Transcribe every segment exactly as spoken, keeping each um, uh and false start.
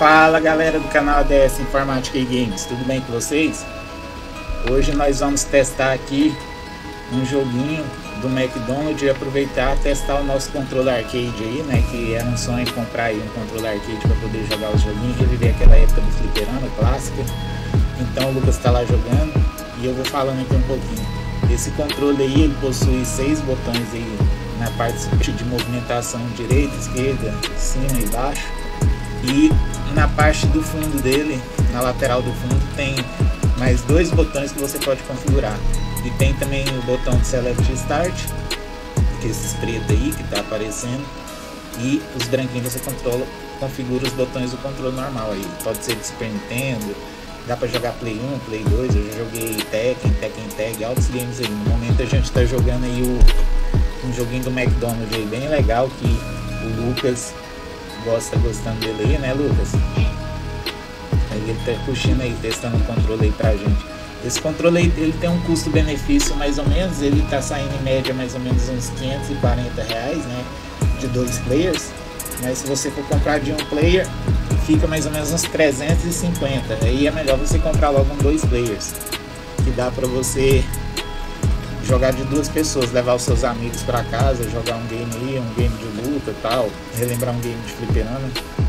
Fala galera do canal A D S Informática e Games, tudo bem com vocês? Hoje nós vamos testar aqui um joguinho do McDonald's e aproveitar e testar o nosso controle arcade aí, né? Que era um sonho comprar aí um controle arcade para poder jogar os joguinhos, reviver aquela época do fliperama clássica. Então o Lucas está lá jogando e eu vou falando aqui um pouquinho. Esse controle aí ele possui seis botões aí na parte de movimentação direita, esquerda, cima e baixo. E na parte do fundo dele, na lateral do fundo, tem mais dois botões que você pode configurar. E tem também o botão de Select Start, que é esses pretos aí que está aparecendo. E os branquinhos você controla, configura os botões do controle normal aí. Pode ser de Super Nintendo, dá para jogar Play um, Play dois, eu já joguei Tekken, Tekken Tag, altos games aí. No momento a gente está jogando aí o, um joguinho do McDonald's aí, bem legal, que o Lucas gosta gostando dele aí, né, Lucas? Aí ele tá puxando aí, testando o controle aí pra gente. Esse controle aí, ele tem um custo-benefício mais ou menos, ele tá saindo em média mais ou menos uns quinhentos e quarenta reais, né, de dois players. Mas se você for comprar de um player, fica mais ou menos uns trezentos e cinquenta. Aí é melhor você comprar logo um dois players, que dá pra você jogar de duas pessoas, levar os seus amigos para casa, jogar um game aí, um game de luta e tal, relembrar um game de fliperama.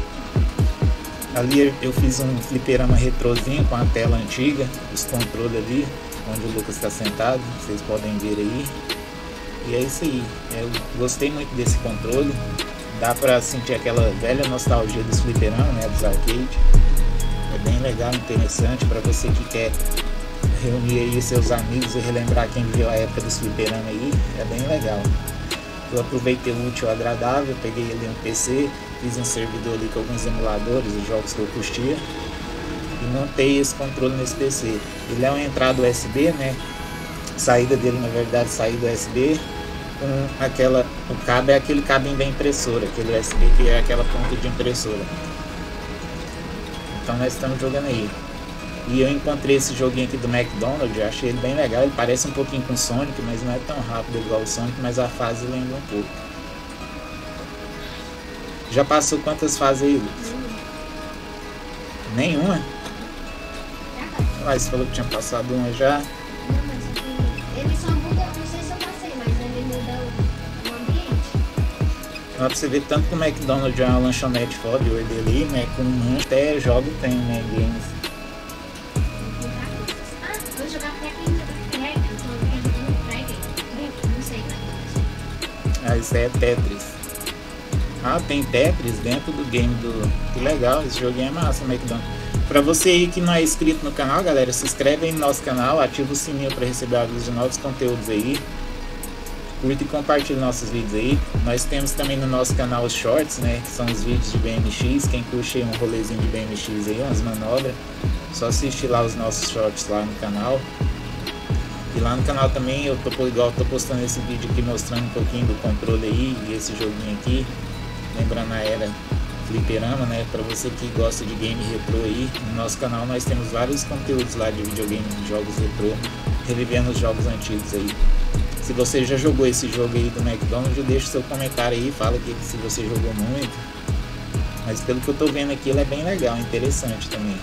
Ali eu fiz um fliperama retrozinho com a tela antiga, os controles ali, onde o Lucas está sentado, vocês podem ver aí. E é isso aí, eu gostei muito desse controle, dá para sentir aquela velha nostalgia dos fliperama, né, dos arcade. É bem legal, interessante para você que quer reunir aí seus amigos e relembrar quem viveu a época dos fliperama aí, é bem legal. Eu aproveitei o útil ao agradável, peguei ali um P C, fiz um servidor ali com alguns emuladores, os jogos que eu curtia, e montei esse controle nesse P C. Ele é uma entrada U S B, né? Saída dele, na verdade, saída U S B, com aquela, o cabo é aquele cabo da impressora, aquele U S B que é aquela ponta de impressora. Então nós estamos jogando aí. E eu encontrei esse joguinho aqui do McDonald's, eu achei ele bem legal, ele parece um pouquinho com o Sonic, mas não é tão rápido igual o Sonic, mas a fase lembra um pouco. Já passou quantas fases aí, Lucas? Nenhuma? Ah, você falou que tinha passado uma já. Não, mas ele só muda, não sei se eu passei, mas ele muda o ambiente. Dá pra você ver tanto que o McDonald's é uma lanchonete foda, eu olhei ali, né, com um até jogo tem, né, games. Ah, isso aí é Tetris. Ah, tem Tetris dentro do game do... Que legal, esse joguinho é massa, McDonald's. Pra você aí que não é inscrito no canal, galera, se inscreve aí no nosso canal, ativa o sininho para receber avisos de novos conteúdos aí. Curta e compartilhe nossos vídeos aí. Nós temos também no nosso canal os shorts, né, que são os vídeos de B M X. Quem curte aí um rolezinho de B M X aí, umas manobras, só assistir lá os nossos shorts lá no canal. E lá no canal também eu tô igual, tô postando esse vídeo aqui mostrando um pouquinho do controle aí e esse joguinho aqui, lembrando a era fliperama, né? Para você que gosta de game retrô aí, no nosso canal nós temos vários conteúdos lá de videogame, de jogos retrô, revivendo os jogos antigos aí. Se você já jogou esse jogo aí do McDonald's, deixa seu comentário aí, fala que se você jogou muito. Mas pelo que eu tô vendo aqui, ele é bem legal, interessante também.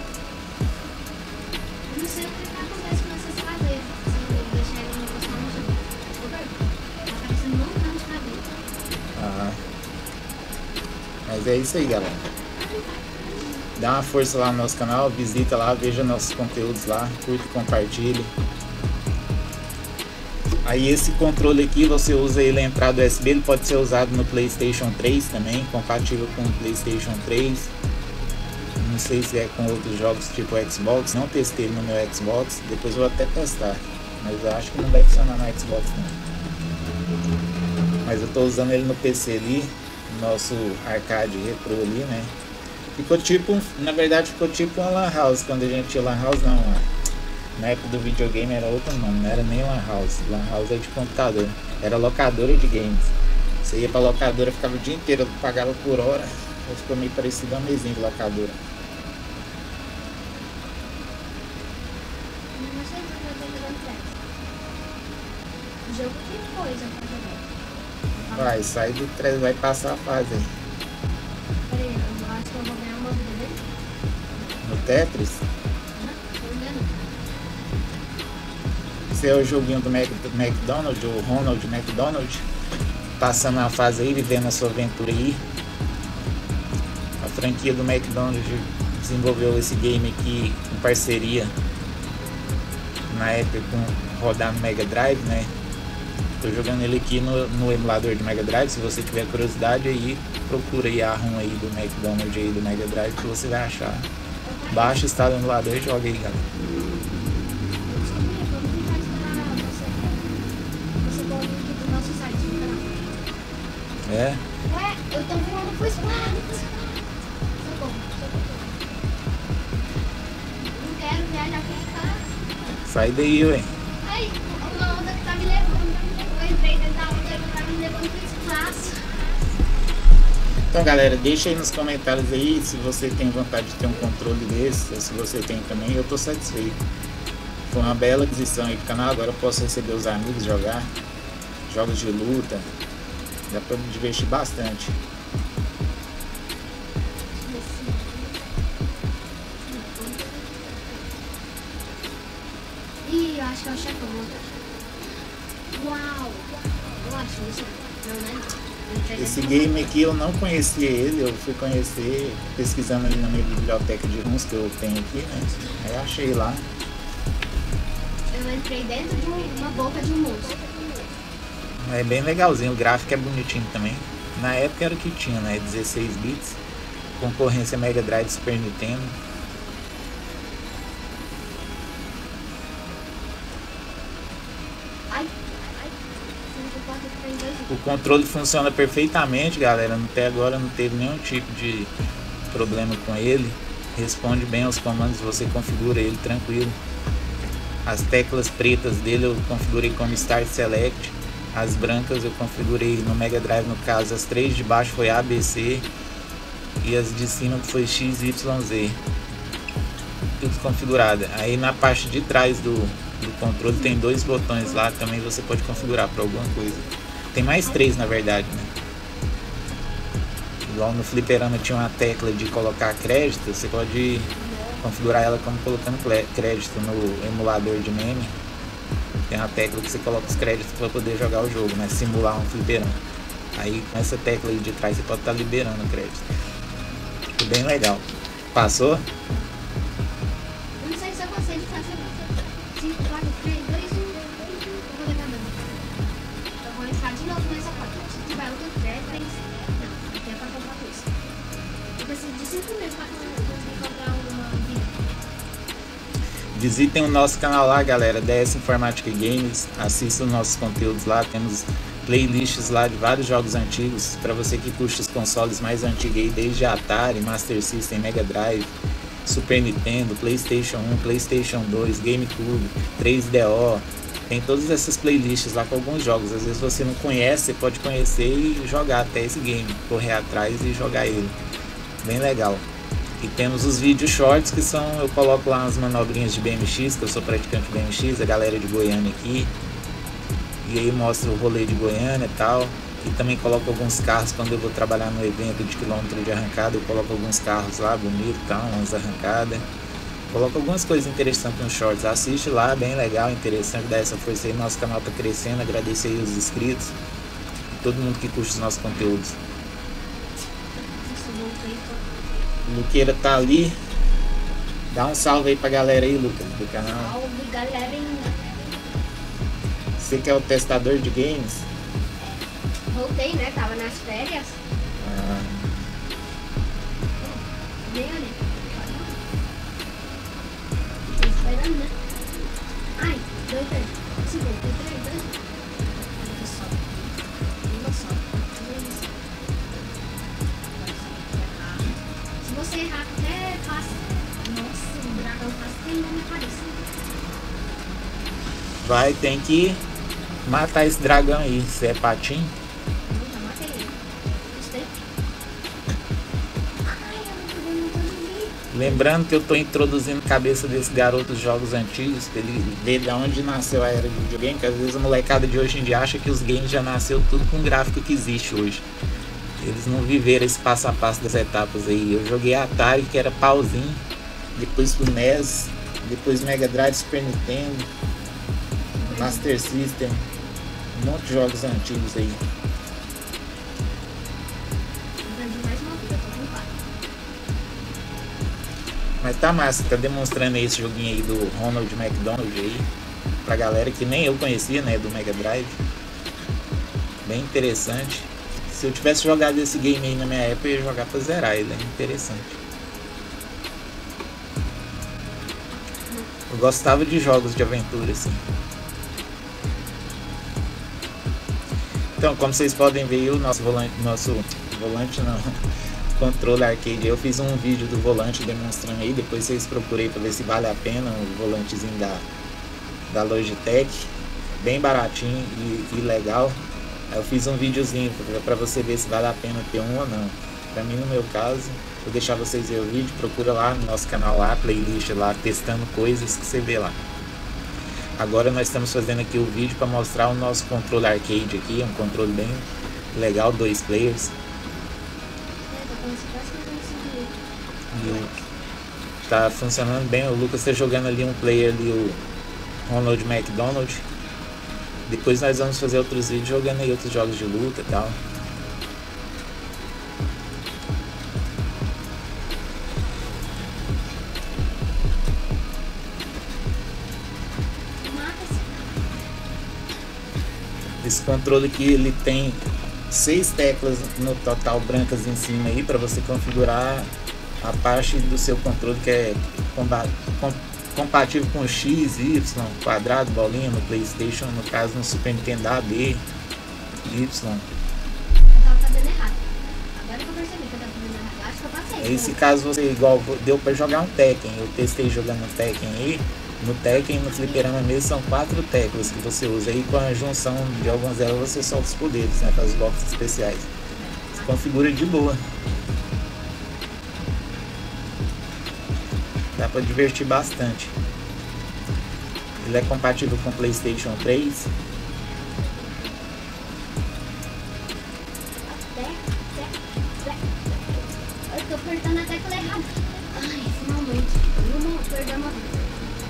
Mas é isso aí, galera. Dá uma força lá no nosso canal, visita lá, veja nossos conteúdos lá, curte e compartilhe. Aí esse controle aqui, você usa ele a entrada U S B, ele pode ser usado no PlayStation três também, compatível com o PlayStation três. Não sei se é com outros jogos tipo Xbox, não testei no meu Xbox, depois eu vou até testar. Mas eu acho que não vai funcionar no Xbox não. Mas eu tô usando ele no P C ali, nosso arcade retrô ali, né? Ficou tipo, na verdade ficou tipo uma lan house, quando a gente tinha lan house não, na época do videogame era outro nome, não era nem lan house, lan house é de computador, era locadora de games. Você ia pra locadora, ficava o dia inteiro, pagava por hora, ficou meio parecido a mesinha de locadora. O jogo que coisa pra jogar. Vai, sai do três, vai passar a fase aí. Peraí, eu acho que eu vou ganhar uma vida dele. Tetris? Esse é o joguinho do Mac, do McDonald's, o Ronald McDonald, passando a fase aí, vivendo a sua aventura aí. A franquia do McDonald's desenvolveu esse game aqui em parceria na época com rodar no Mega Drive, né? Tô jogando ele aqui no, no emulador de Mega Drive. Se você tiver curiosidade aí, procura aí a ROM aí do McDonald's aí do Mega Drive que você vai achar. Baixa, instala o emulador e joga aí, galera. É? Ué, eu tô voando pro espaço. Socorro, socorro. Não quero viajar pro espaço. Sai daí, ué. Ai, uma onda que tá me levando. Eu entrei dentro da onda e tá me levando pro espaço. Então, galera, deixa aí nos comentários aí se você tem vontade de ter um controle desse, ou se você tem também. Eu tô satisfeito. Foi uma bela aquisição aí do canal. Agora eu posso receber os amigos, jogar jogos de luta. Dá pra me divertir bastante. Ih, eu acho que é o chefão. Uau! Eu acho isso. Não, né? Esse game aqui eu não conhecia ele, eu fui conhecer pesquisando ali na minha biblioteca de ROMs que eu tenho aqui, né? Aí eu achei lá. Eu entrei dentro de uma boca de um monstro. É bem legalzinho, o gráfico é bonitinho também. Na época era o que tinha, né? dezesseis bits, concorrência Mega Drive, Super Nintendo. Ai, ai, o controle funciona perfeitamente, galera. Até agora não teve nenhum tipo de problema com ele. Responde bem aos comandos, você configura ele tranquilo. As teclas pretas dele eu configurei como Start Select. As brancas eu configurei no Mega Drive, no caso, as três de baixo foi A B C e as de cima foi X Y Z. Tudo configurado. Aí na parte de trás do, do controle tem dois botões lá, também você pode configurar para alguma coisa. Tem mais três na verdade, né? Igual no fliperama tinha uma tecla de colocar crédito, você pode configurar ela como colocando crédito no emulador de meme. Tem uma tecla que você coloca os créditos para poder jogar o jogo, né? Simular um fliperama. Aí com essa tecla aí de trás você pode estar tá liberando o crédito. Ficou bem legal. Passou? Eu não sei se eu consigo fazer. cinco, quatro, três, dois, um. Eu vou levar não. Eu vou entrar de novo nessa porta. Se tiver outro três, três. Não, aqui é pra comprar isso. Eu preciso de cinco meses para conseguir comprar uma vida. Visitem o nosso canal lá, galera, D S Informática Games. Assistam nossos conteúdos lá. Temos playlists lá de vários jogos antigos para você que curte os consoles mais antigos aí, desde Atari, Master System, Mega Drive, Super Nintendo, PlayStation um, PlayStation dois, GameCube, três D O. Tem todas essas playlists lá com alguns jogos. Às vezes você não conhece, você pode conhecer e jogar até esse game, correr atrás e jogar ele. Bem legal. E temos os vídeos shorts, que são, eu coloco lá umas manobrinhas de B M X, que eu sou praticante de B M X, a galera de Goiânia aqui. E aí mostra o rolê de Goiânia e tal. E também coloco alguns carros quando eu vou trabalhar no evento de quilômetro de arrancada. Eu coloco alguns carros lá, bonito e tal, umas arrancadas. Coloco algumas coisas interessantes nos shorts. Assiste lá, bem legal, interessante, dá essa força aí. Nosso canal tá crescendo, agradecer aí os inscritos. Todo mundo que curte os nossos conteúdos. O Luqueira tá ali. Dá um salve aí pra galera aí, Lucas, do canal. Salve, galerinha. Você que é o testador de games? Voltei, né? Tava nas férias. Ah. Vem ali. Tô esperando, né? Ai, dois, três. Segundo, dois, três, dois. Olha só. Olha só. Se você errar até passa. Nossa, o dragão quase tem na minha cabeça. Vai, tem que matar esse dragão aí. Se é patinho. Não, já matei ele. Gostei. Ai, eu não tô vendo muito. Lembrando que eu tô introduzindo a cabeça desse garoto dos jogos antigos, pra ele ver de onde nasceu a era de videogame, que às vezes a molecada de hoje em dia acha que os games já nasceu tudo com o gráfico que existe hoje. Eles não viveram esse passo a passo das etapas aí. Eu joguei Atari, que era pauzinho, depois pro N E S, depois Mega Drive, Super Nintendo, Master System, um monte de jogos antigos aí. Mas tá massa, tá demonstrando aí esse joguinho aí do Ronald McDonald aí, pra galera que nem eu conhecia, né, do Mega Drive. Bem interessante. Se eu tivesse jogado esse game aí na minha época, eu ia jogar pra zerar ele, é interessante. Eu gostava de jogos de aventura, assim. Então, como vocês podem ver, o nosso volante, nosso volante não, controle arcade, eu fiz um vídeo do volante demonstrando aí, depois vocês procurem para ver se vale a pena, o volantezinho da, da Logitech, bem baratinho e, e legal. Eu fiz um videozinho para você ver se vale a pena ter um ou não. Para mim, no meu caso, vou deixar vocês ver o vídeo, procura lá no nosso canal lá, playlist lá, testando coisas que você vê lá. Agora nós estamos fazendo aqui o vídeo para mostrar o nosso controle arcade aqui, um controle bem legal, dois players. E tá funcionando bem, o Lucas está jogando ali um player ali, o Ronald McDonald. Depois nós vamos fazer outros vídeos jogando aí outros jogos de luta e tal. Esse controle aqui ele tem seis teclas no total brancas em cima aí para você configurar a parte do seu controle que é compatível com X, Y, quadrado, bolinha no PlayStation, no caso no Super Nintendo A, B, Y. Eu tava fazendo errado. Agora que eu percebi que eu tava fazendo errado. Acho que eu passei. Esse caso você igual deu para jogar um Tekken. Eu testei jogando um Tekken aí. No Tekken, no fliperama mesmo, são quatro teclas que você usa. Aí com a junção de algumas delas você solta os poderes, né? Faz os golpes especiais. Você configura de boa. Dá para divertir bastante. Ele é compatível com PlayStation três. Eu tô apertando a tecla errada. Ai, finalmente. Eu não perdi uma vida.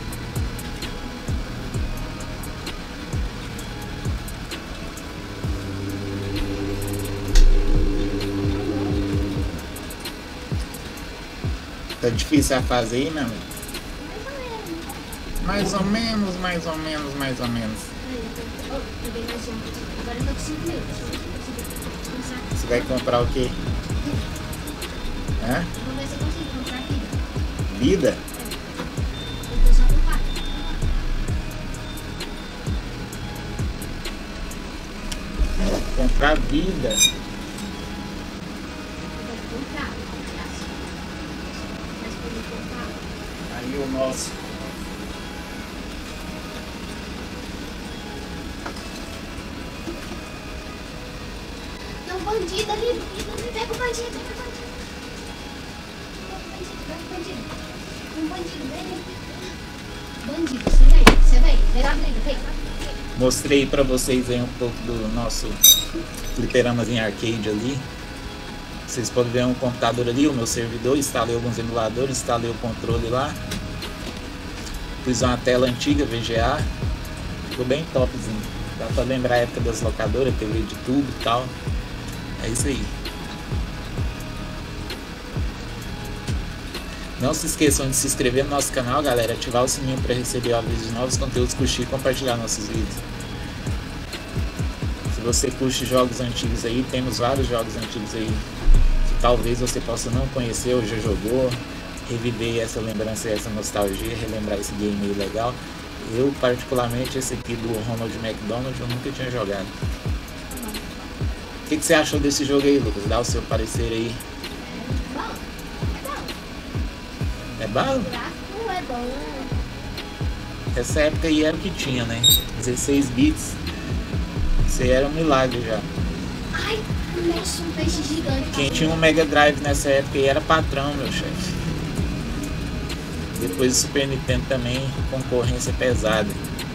Tá difícil a fase aí, meu amigo? Mais ou menos, mais ou menos, mais ou menos. Agora eu tô com cinco minutos. Você vai comprar o quê? Hã? Vou ver se eu consigo comprar vida. Vida? Eu tô só com quatro. Comprar vida? Eu vou comprar. Mas poder comprar. Aí o nosso. Tem um bandido ali. Pega o bandido, pega o bandido. Pega o bandido, pega o bandido. Um bandido, vem. Bandido, você vem, você vem. Vem lá, vem, vem. Mostrei pra vocês aí um pouco do nosso fliperamazinho arcade ali. Vocês podem ver um computador ali, o meu servidor. Instalei alguns emuladores, instalei o controle lá. Fiz uma tela antiga V G A. Ficou bem topzinho. Dá pra lembrar a época das locadoras, T V de tubo e tal. É isso aí. Não se esqueçam de se inscrever no nosso canal, galera. Ativar o sininho para receber avisos de novos conteúdos, curtir e compartilhar nossos vídeos. Se você curte jogos antigos aí, temos vários jogos antigos aí que talvez você possa não conhecer ou já jogou. Reviver essa lembrança e essa nostalgia, relembrar esse game aí legal. Eu, particularmente, esse aqui do Ronald McDonald, eu nunca tinha jogado. O que, que você achou desse jogo aí, Lucas? Dá o seu parecer aí. Bom, É bom? o gráfico é bom. Essa época aí era o que tinha, né? dezesseis bits. Isso aí era um milagre já. Ai, nossa, um peixe gigante. Quem tinha um Mega Drive nessa época aí era patrão, meu chefe. Depois o Super Nintendo também, concorrência pesada.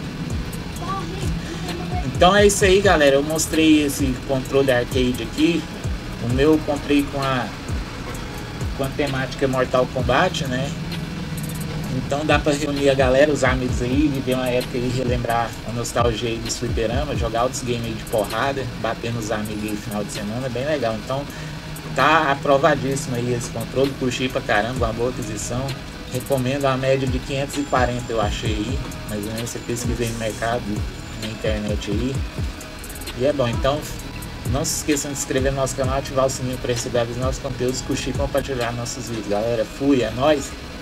Então é isso aí, galera. Eu mostrei esse controle arcade aqui. O meu eu comprei com a, com a temática Mortal Kombat, né? Então dá pra reunir a galera, os amigos aí, viver uma época aí, relembrar a nostalgia aí dos fliperama, jogar outros games aí de porrada, bater nos amigos aí no final de semana, bem legal. Então tá aprovadíssimo aí esse controle, curti pra caramba, uma boa aquisição. Recomendo a média de quinhentos e quarenta, eu achei aí, mais ou menos, você pesquisei no mercado, na internet aí. E é bom, então não se esqueçam de se inscrever no nosso canal, ativar o sininho para receber os nossos conteúdos, curtir e compartilhar nossos vídeos. Galera, fui, é nóis!